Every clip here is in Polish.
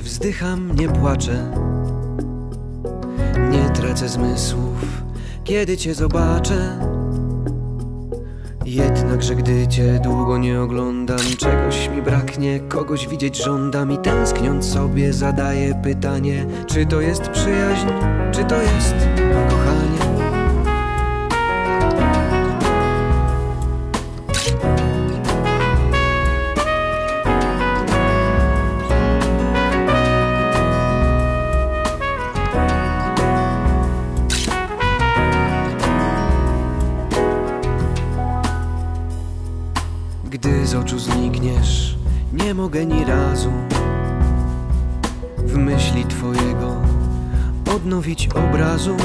wzdycham, nie płaczę, nie tracę zmysłów, kiedy cię zobaczę. Jednakże gdy cię długo nie oglądam, czegoś mi braknie, kogoś widzieć żądam i tęskniąc sobie zadaję pytanie, czy to jest przyjaźń, czy to jest kochanie? Gdy z oczu znikniesz, nie mogę ni razu w myśli twojego odnowić obrazu.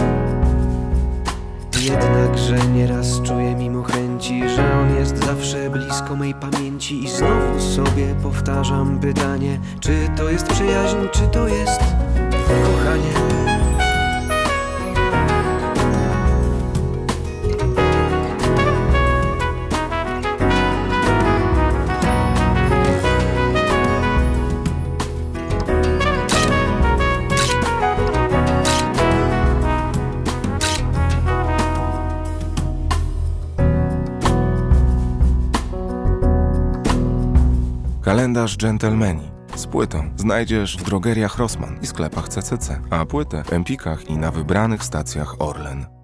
Jednakże nieraz czuję mimo chęci, że on jest zawsze blisko mej pamięci. I znowu sobie powtarzam pytanie, czy to jest przyjaźń, czy to jest kochanie? Kalendarz Gentlemani z płytą znajdziesz w drogeriach Rossmann i sklepach CCC, a płytę w Empikach i na wybranych stacjach Orlen.